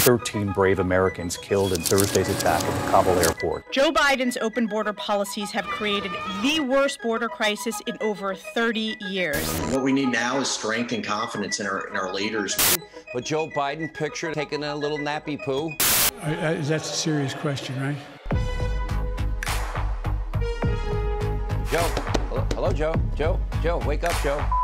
13 brave Americans killed in Thursday's attack at the Kabul airport. Joe Biden's open border policies have created the worst border crisis in over 30 years. What we need now is strength and confidence in our leaders. But Joe Biden pictured taking a little nappy poo. That's a serious question, right? Joe. Hello, Joe. Joe, wake up, Joe.